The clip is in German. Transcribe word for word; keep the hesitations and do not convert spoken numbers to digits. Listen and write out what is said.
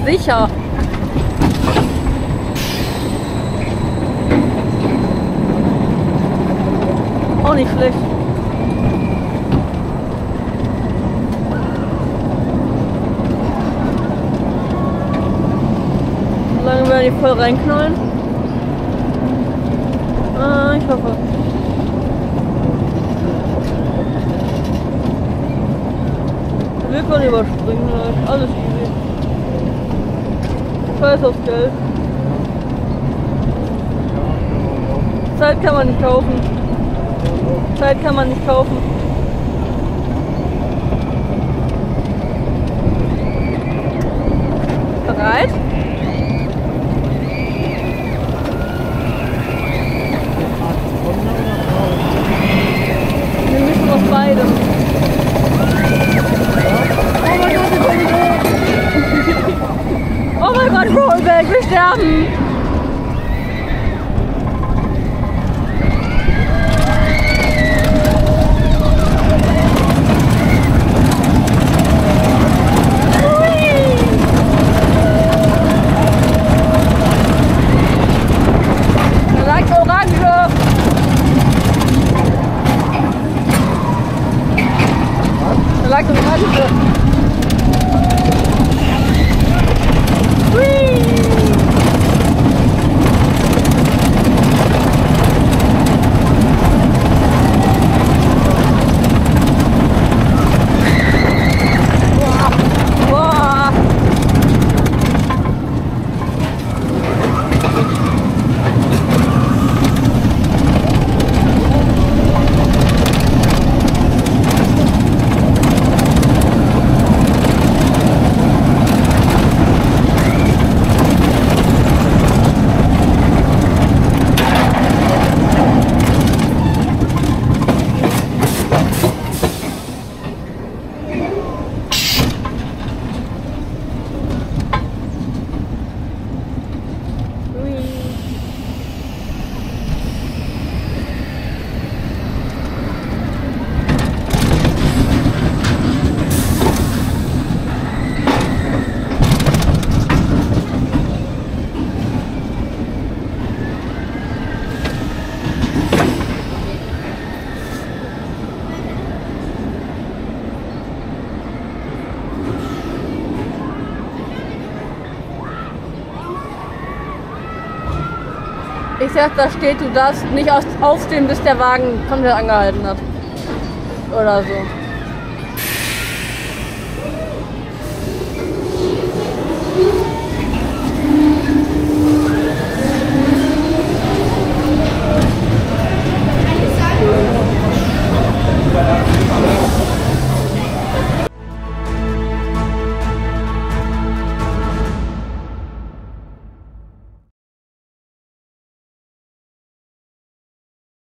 sicher. Auch nicht schlecht. Solange wir die voll reinknallen. Ah, ich hoffe. Wir können überspringen, halt. Alles easy. Scheiß aufs Geld. Zeit kann man nicht kaufen. Zeit kann man nicht kaufen. Bereit? Wir müssen aus beidem. Oh mein Gott, Rollback, wir sterben! Ich sag, da steht, du darfst nicht aufstehen, bis der Wagen komplett angehalten hat. Oder so.